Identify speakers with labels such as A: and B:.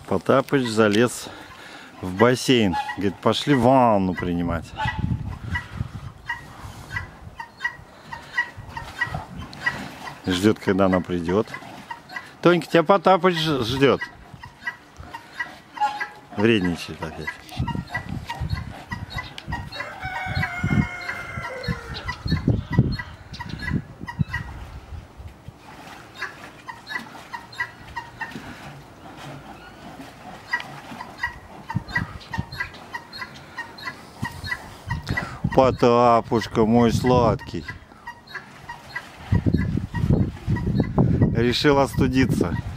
A: Потапыч залез в бассейн. Говорит, пошли ванну принимать. Ждет, когда она придет. Тонька, тебя Потапыч ждет. Вредничает опять. Потапушка мой сладкий. Решил остудиться.